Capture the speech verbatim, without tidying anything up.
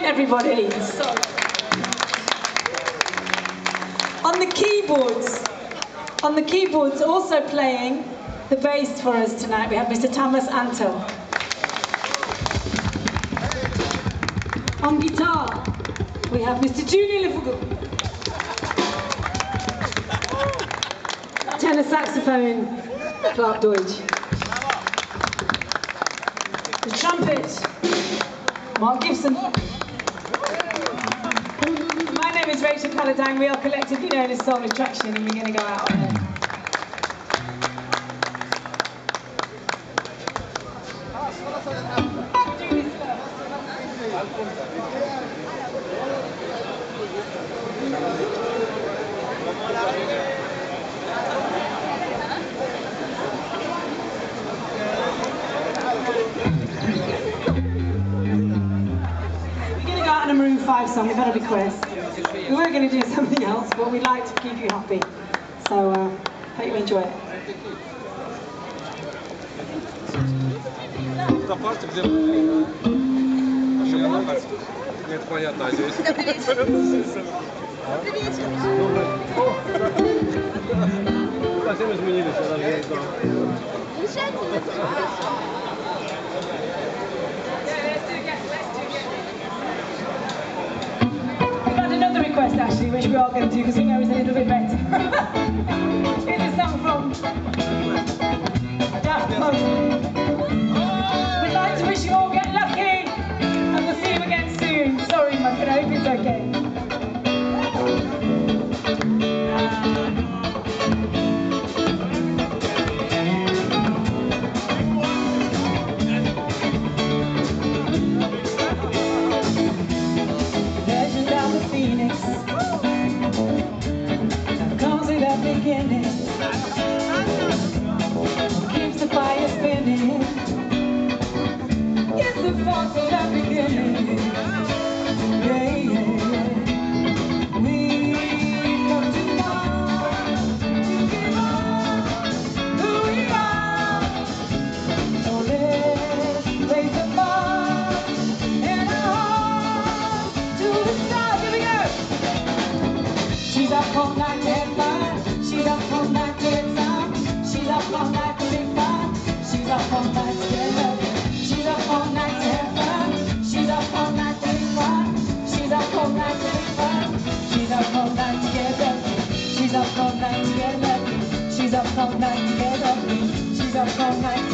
everybody. Sorry. On the keyboards, on the keyboards, also playing the bass for us tonight, we have Mister Thomas Antel. On guitar, we have Mister Julian Lefugu. Tenor saxophone, Clark Deutsch. The trumpet, Mark Gibson. My name is Rachel Paladang. We are collectively known as Soul Attraction, and we're going to go out on there. Five song, we've got a request. We were going to do something else, but we'd like to keep you happy. So, uh, hope you enjoy it. Actually, which we are going to do because we know it's a little bit better. Here's a song from Daft Punk. We'd like to wish you all get lucky, and we'll see you again soon. Sorry, Mike, but I hope it's okay. Keeps the fire spinning. It's the force of the beginning. Yeah, yeah, yeah. We've come too far to give up who we are. So let's raise the bar and our hearts to the stars. Here we go. She's up all night and fun. She's up all night to get some. She's up all night to be fun. She's up all night to get love. She's up all night to have fun. She's up all night to be fun. She's up all night to be fun. She's up all night to get love. She's up all night to get love. She's up all night to get love. She's up all night.